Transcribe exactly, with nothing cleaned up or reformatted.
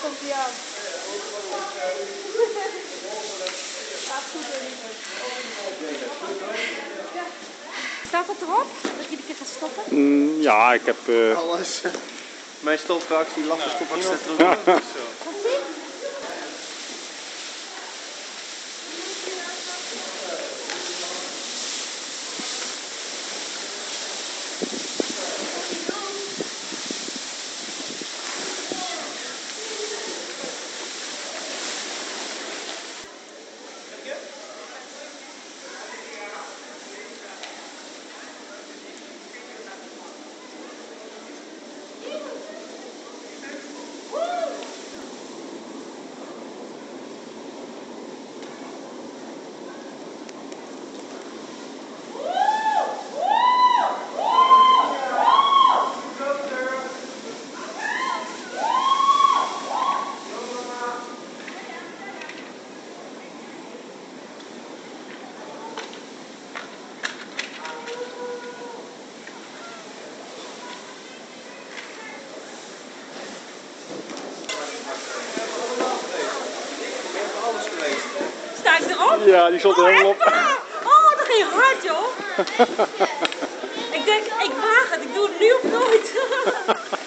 komt hij aan. Gaat goed, ja. Staat dat erop? Dat je een keer gaat stoppen? Mm, ja, ik heb... Uh... Alles. Mijn stopreactie, lach de stopactie zet er ook in. Staat ze erop? Ja, die stond er helemaal op. Oh, dat ging hard, joh. Ik denk, ik waag het, ik doe het nu of nooit.